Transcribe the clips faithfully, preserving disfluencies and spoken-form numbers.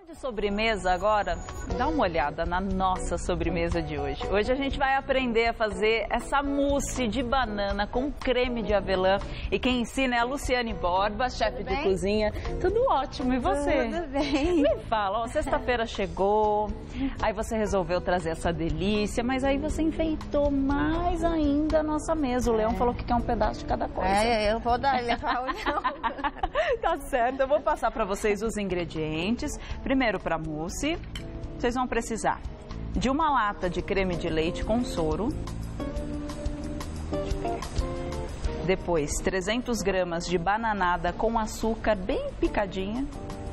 De sobremesa agora, dá uma olhada na nossa sobremesa de hoje. Hoje a gente vai aprender a fazer essa mousse de banana com creme de avelã. E quem ensina é a Luciane Borba, chefe de cozinha. Tudo ótimo, e você? Tudo bem. Me fala, ó, sexta-feira chegou, aí você resolveu trazer essa delícia, mas aí você enfeitou mais ainda a nossa mesa. O Leão é. falou que quer um pedaço de cada coisa. É, eu vou dar, levar o Leão. Tá certo, eu vou passar para vocês os ingredientes. Primeiro, para mousse, vocês vão precisar de uma lata de creme de leite com soro. Depois, trezentas gramas de bananada com açúcar bem picadinha.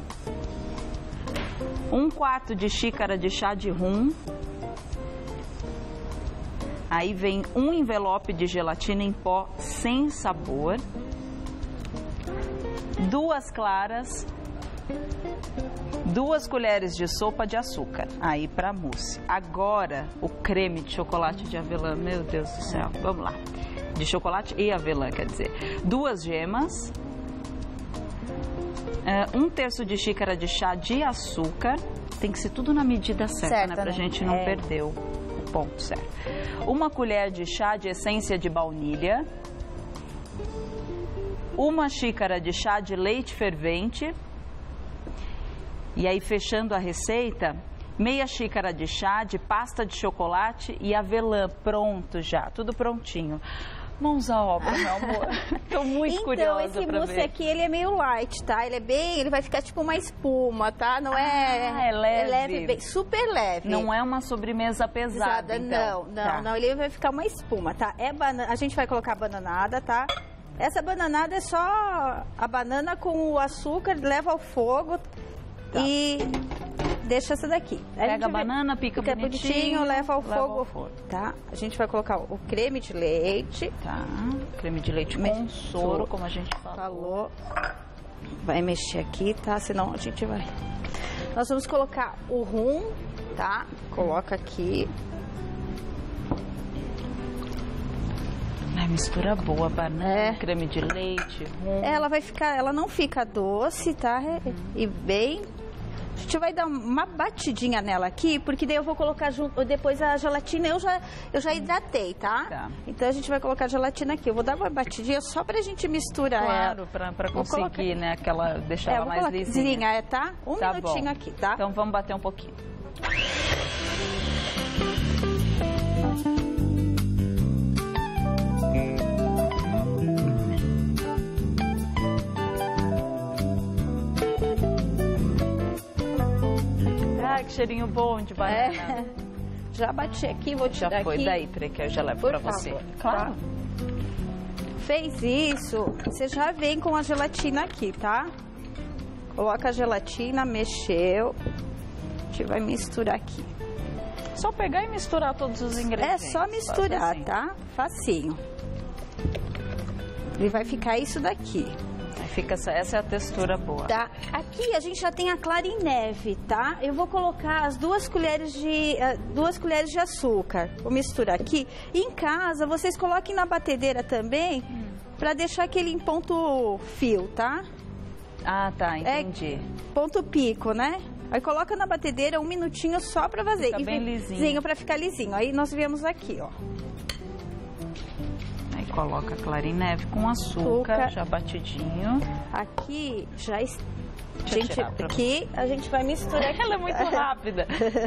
Um quarto de xícara de chá de rum. Aí vem um envelope de gelatina em pó sem sabor. Duas claras. Duas colheres de sopa de açúcar, aí para mousse. Agora, o creme de chocolate de avelã, meu Deus do céu, vamos lá. De chocolate e avelã, quer dizer. Duas gemas, uh, um terço de xícara de chá de açúcar. Tem que ser tudo na medida certa, certa né? Pra né? gente não é. perder o, o ponto certo. Uma colher de chá de essência de baunilha. Uma xícara de chá de leite fervente. E aí, fechando a receita, meia xícara de chá de pasta de chocolate e avelã. Pronto já, tudo prontinho. Mãos à obra, meu amor. Tô muito então, curiosa pra ver. Então, esse mousse aqui, ele é meio light, tá? Ele é bem, ele vai ficar tipo uma espuma, tá? Não é... Ah, é leve. É leve, bem, super leve. Não é uma sobremesa pesada, pesada então. Não, não, tá. não. Ele vai ficar uma espuma, tá? É banana, a gente vai colocar bananada, tá? Essa bananada é só a banana com o açúcar, leva ao fogo... Tá. E deixa essa daqui. A Pega a banana, vai... pica, pica bonitinho, bonitinho, leva ao leva fogo, ao forno. Tá? A gente vai colocar o creme de leite. Tá. Creme de leite com soro, como a gente falou. falou. Vai mexer aqui, tá? Senão a gente vai... Nós vamos colocar o rum, tá? Coloca aqui. Ai, mistura boa, banana, é. creme de leite, rum. Ela vai ficar, ela não fica doce, tá? E bem... A gente vai dar uma batidinha nela aqui, porque daí eu vou colocar junto, depois a gelatina, eu já, eu já hidratei, tá? tá? Então a gente vai colocar a gelatina aqui. Eu vou dar uma batidinha só pra gente misturar claro, ela. Claro, pra, pra conseguir, colocar... né, aquela, deixar é, ela mais lisinha. É, tá? Um tá minutinho bom. aqui, tá? Então vamos bater um pouquinho. Que cheirinho bom de banana. É. Já bati aqui, vou tirar aqui. Já foi aqui. daí, peraí, que eu já levo Por pra favor, você. Claro. Tá? Fez isso, você já vem com a gelatina aqui, tá? Coloca a gelatina, mexeu. A gente vai misturar aqui. Só pegar e misturar todos os ingredientes. É só misturar, assim. Tá? Facinho. E vai ficar isso daqui. Fica essa, essa é a textura boa. Tá. Aqui a gente já tem a clara em neve, tá? Eu vou colocar as duas colheres de uh, duas colheres de açúcar. Vou misturar aqui. E em casa vocês coloquem na batedeira também, hum. para deixar aquele em ponto fio, tá? Ah, tá, entendi. É ponto pico, né? Aí coloca na batedeira um minutinho só para fazer. Fica e bem lisinho. lisinho para ficar lisinho. Aí nós viemos aqui, ó. Aí coloca a clara em neve com açúcar, açúcar. já batidinho. Aqui já Deixa gente aqui você. A gente vai misturar. Ela é muito rápida.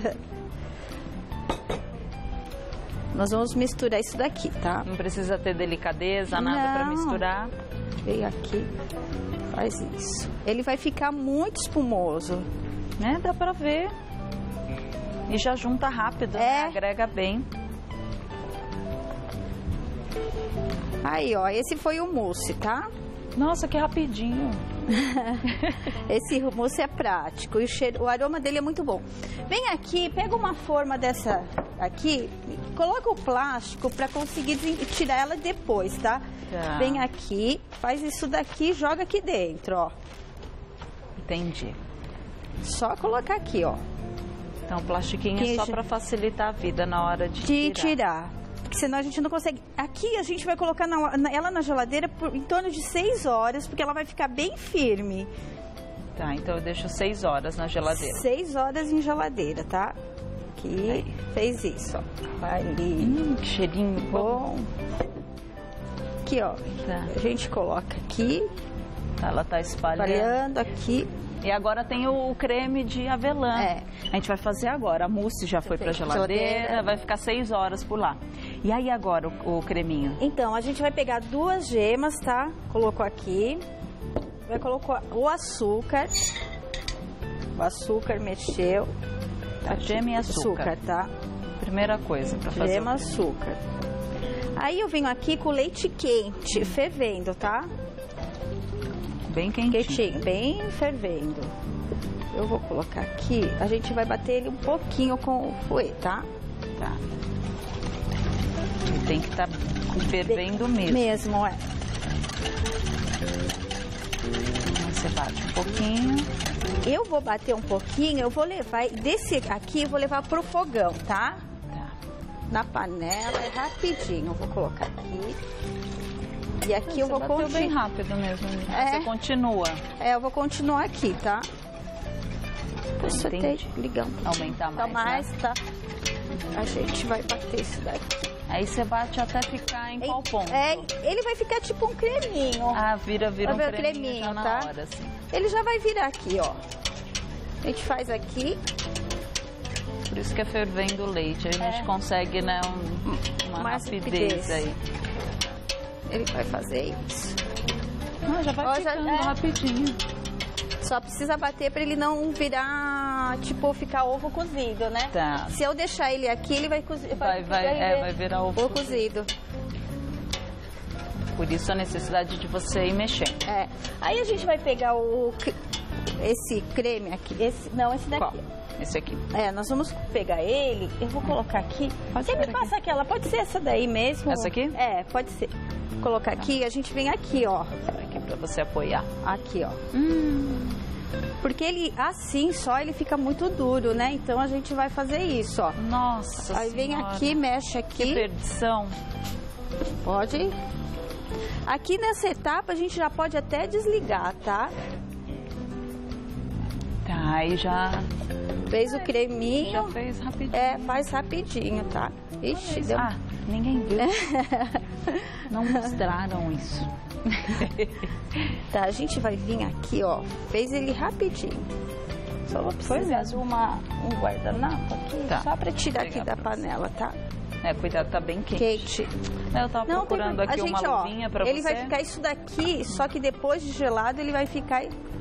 Nós vamos misturar isso daqui, tá? Não precisa ter delicadeza, nada para misturar. Vem aqui, faz isso. Ele vai ficar muito espumoso, né? Dá para ver. E já junta rápido, é. né? Agrega bem. Aí, ó, esse foi o mousse, tá? Nossa, que rapidinho. Esse mousse é prático e o, cheiro, o aroma dele é muito bom. Vem aqui, pega uma forma dessa aqui, coloca o plástico para conseguir tirar ela depois, tá? Tá? Vem aqui, faz isso daqui e joga aqui dentro, ó. Entendi. Só colocar aqui, ó. Então, o plastiquinho que é só para facilitar a vida na hora de, de tirar. tirar. Porque senão a gente não consegue. Aqui a gente vai colocar na, na, ela na geladeira por em torno de seis horas, porque ela vai ficar bem firme. Tá, então eu deixo seis horas na geladeira. Seis horas em geladeira, tá? Aqui, aí. Fez isso, ó. Vai ali. Hum, que cheirinho bom. Aqui, ó. Tá. A gente coloca aqui. Tá, ela tá espalhando. Espalhando aqui. E agora tem o creme de avelã. É. A gente vai fazer agora. A mousse já foi para geladeira, geladeira, vai ficar seis horas por lá. E aí agora o, o creminho? Então, a gente vai pegar duas gemas, tá? Colocou aqui. Vai colocar o açúcar. O açúcar mexeu. Tá, gema e açúcar. açúcar, tá? Primeira coisa para fazer. Gema, açúcar. Aí eu venho aqui com leite quente, fervendo, tá? Bem quentinho. Quentinho, bem fervendo. Eu vou colocar aqui, a gente vai bater ele um pouquinho com o fouet, tá? Tá. Ele tem que estar tá fervendo mesmo. Mesmo, é. Você bate um pouquinho. Eu vou bater um pouquinho, eu vou levar, desse aqui eu vou levar pro fogão, tá? Tá. Na panela, é rapidinho, eu vou colocar aqui. E aqui Você eu vou continuar. bem rápido mesmo. É. Você continua. É, eu vou continuar aqui, tá? Deixa eu até ligar um pouquinho. Aumentar mais, Tá mais, né? tá? A gente vai bater isso daqui. Aí você bate até ficar em qual ponto? É, ele vai ficar tipo um creminho. Ah, vira, vira um vai ver creminho, creminho, já na tá? hora, assim. Ele já vai virar aqui, ó. A gente faz aqui. Por isso que é fervendo o leite. Aí a gente É. consegue, né, um, uma Mais rapidez, rapidez. aí. Ele vai fazer isso. Não, já vai Ó, já- ficando é. rapidinho. Só precisa bater pra ele não virar, tipo, ficar ovo cozido, né? Tá. Se eu deixar ele aqui, ele vai cozer. Vai, vai, é, vai virar ovo ovo cozido. Por isso a necessidade de você ir mexendo. É. Aí a gente vai pegar o cre- esse creme aqui. Esse, não, esse daqui. Qual? Esse aqui. É, nós vamos pegar ele. Eu vou colocar aqui. Pode Você ser me aqui. passa aquela, pode ser essa daí mesmo? Essa aqui? É, pode ser. Vou colocar aqui, a gente vem aqui, ó. Aqui pra você apoiar. Aqui, ó. Hum. Porque ele, assim só, ele fica muito duro, né? Então a gente vai fazer isso, ó. Nossa Aí vem Senhora. aqui, mexe Que aqui. perdição. Pode. Aqui nessa etapa a gente já pode até desligar, tá? Tá, aí já, Fez o creminho. já fez rapidinho. É, faz rapidinho, tá? Ixi, deu... Ah, ninguém viu. Não mostraram isso. Tá, a gente vai vir aqui, ó. Fez ele rapidinho. Só vou Foi precisar mesmo. de uma, um guardanapo aqui, Tá. só pra tirar Vou aqui pegar da pra panela, tá? É, cuidado, tá bem quente. Quente. Eu tava Não, tem procurando problema. aqui a gente, uma ó, luvinha pra ele você. vai ficar isso daqui, só que depois de gelado ele vai ficar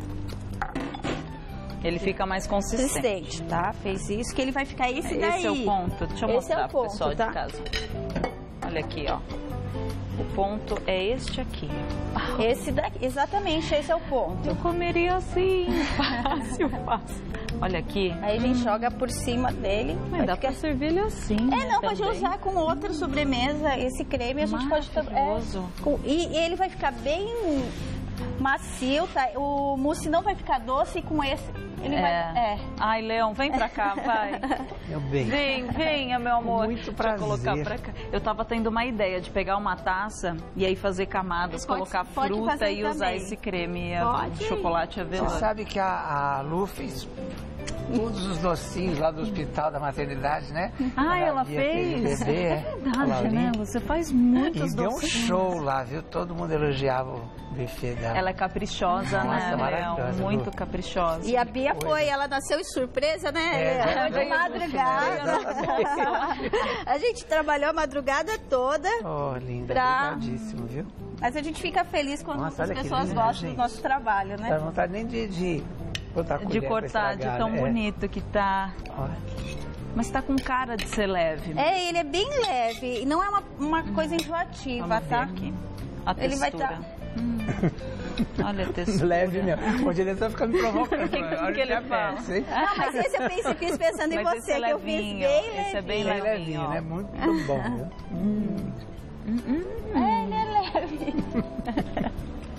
Ele fica mais consistente. resistente, tá? Fez isso, que ele vai ficar esse daí. Esse é o ponto. Deixa eu Esse mostrar é o pro ponto, pessoal tá? de casa. Olha aqui, ó. O ponto é este aqui. Ah, Esse daqui, exatamente, esse é o ponto. eu comeria assim. Fácil, fácil. Olha aqui. Aí a gente joga por cima dele. Mas vai dá ficar- pra servir ele assim. É, né, não, pode também. usar com outra sobremesa. Esse creme a gente pode... Maravilhoso. É, com- e, e ele vai ficar bem macio, tá? O mousse não vai ficar doce e com esse ele é. vai... É. Ai, Leão, vem pra cá, vai. Meu bem. Vem, venha, meu amor. Muito Deixa eu prazer. colocar pra cá. Eu tava tendo uma ideia de pegar uma taça e aí fazer camadas, Pode- colocar pode fruta fazer e usar também. esse creme, a- Pode. chocolate avelã. Você sabe que a, a Lu fez todos os docinhos lá do hospital da maternidade, né? Ah, ela havia aquele fez? Bebê, É a verdade, Laurinha. né? Você faz muitos E deu um docinhos. show lá, viu? Todo mundo elogiava o buffet dela. Ela é caprichosa, Nossa, né, Leão? maravilhosa, Muito Lu. caprichosa. E a Bia foi, ela nasceu em surpresa, né? É, Ela de exatamente. madrugada. A gente trabalhou a madrugada toda, Oh, linda, Pra- obrigadíssimo, viu? mas a gente fica feliz quando Nossa, as olha que pessoas lindo, gostam gente. do nosso trabalho, Não dá né? vontade nem de, de botar a De colher pra cortar, de estragar, tão né? bonito que tá. Olha. Mas tá com cara de ser leve. É, ele é bem leve e não é uma, uma coisa enjoativa, Vamos ver tá? aqui. A Ele vai textura. tá- Hum. Olha a textura. Leve mesmo. O diretor fica me provocando. O que- Olha que ele é fala? péssimo, hein? Não, mas esse eu pensei, fiz pensando em Mas esse você, é que eu fiz levinho, bem esse é bem levinho. Bem levinho, levinho, ó. né? Muito bom, viu? É, ele é leve.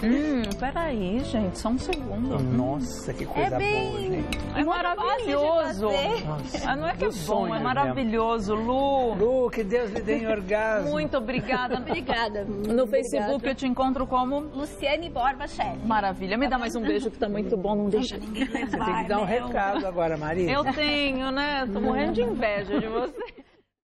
Hum, peraí, gente, só um segundo. Nossa, que coisa É bem- boa, gente. É maravilhoso. Nossa, Ah, não é que é dos bom, é sonhos maravilhoso, Lu. Lu, que Deus lhe dê em orgasmo. Muito obrigada. Obrigada. No Facebook eu te encontro como Luciane Borba, chefe. Maravilha. Me dá mais um beijo que tá muito bom, não deixa ninguém Você tem que dar um recado agora, Maria. Eu tenho, né? Tô morrendo de inveja de você.